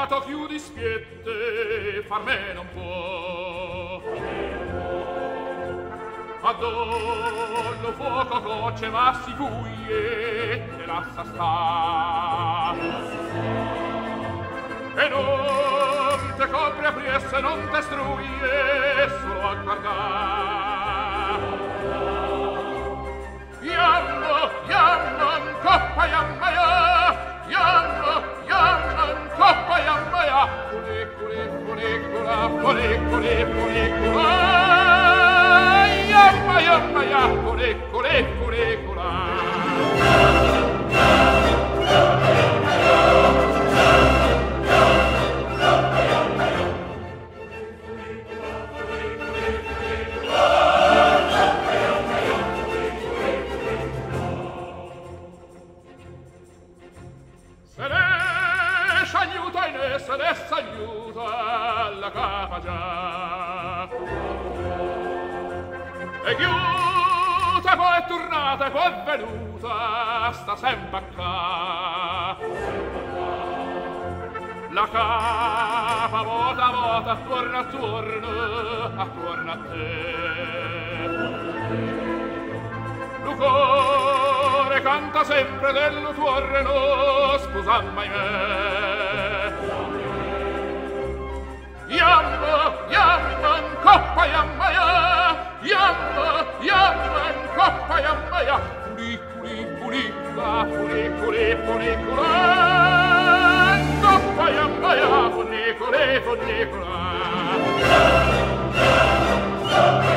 dato chiudi spiette far me non può. Adollo fuoco coce ma si fuie e lassa sta. E non te copre appriesse, non te struie solo a guardar. Yamma, coppa yamma, coppa yamma, culecula, yamma, culecula. Se ne s'aiuta la capa già. E chiuta poi è tornata e poi è venuta, sta sempre qua. La capa volta attorno a te. Lucore canta sempre dello tuo reno, scusa mai me. Yamma, coppa yamma, coppa yamma, fulicula, coppa yamma, fulicula.